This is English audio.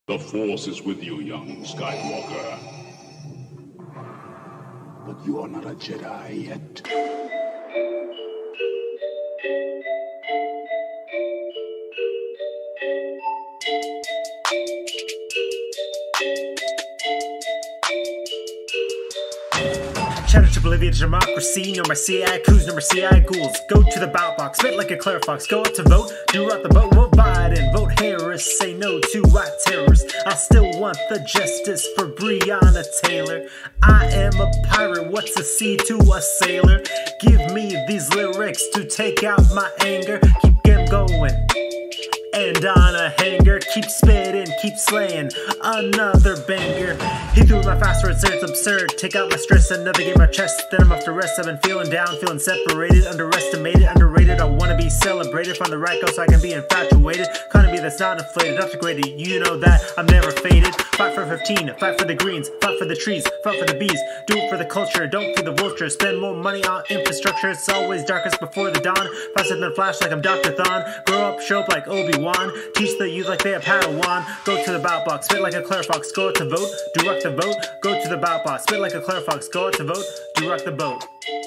The Force is with you, young Skywalker. But you are not a Jedi yet. Shout out to Bolivia, democracy, no more CI coups, no more CI ghouls. Go to the ballot box, spit like a clear fox, go out to vote, do out the vote, vote Biden, vote Harris, say no to white terrorists. I still want the justice for Breonna Taylor. I am a pirate, what's a sea to a sailor? Give me these lyrics to take out my anger, keep them going. And on a hanger, keep spitting, keep slaying, another banger. He threw my fast words, it's absurd. Take out my stress, another game my chest. Then I'm off to rest. I've been feeling down, feeling separated, underestimated, underrated. I wanna be celebrated, from the right go so I can be infatuated. Economy that's not inflated, not degraded. You know that I'm never faded. Fight for 15, fight for the greens, fight for the trees, fight for the bees. Do it for the culture, don't feed the vultures. Spend more money on infrastructure. It's always darkest before the dawn. Faster than flash like I'm Dr. Thon. Grow up, show up like Obi-Wan. Teach the youth like they have Padawan. Go to the ballot box, spit like a clear fox. Go out to vote, do rock the vote. Go to the ballot box, spit like a clear fox. Go out to vote, do rock the boat.